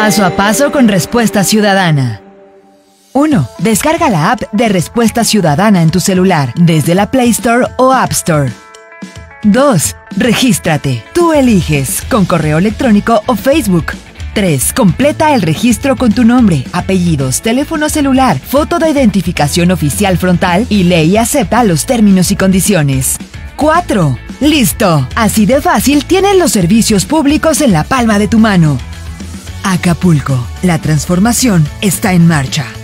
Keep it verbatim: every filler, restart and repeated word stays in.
Paso a paso con Respuesta Ciudadana. uno. Descarga la app de Respuesta Ciudadana en tu celular, desde la Play Store o App Store. dos. Regístrate. Tú eliges, con correo electrónico o Facebook. tres. Completa el registro con tu nombre, apellidos, teléfono celular, foto de identificación oficial frontal y lee y acepta los términos y condiciones. cuatro. ¡Listo! Así de fácil tienes los servicios públicos en la palma de tu mano. Acapulco, la transformación está en marcha.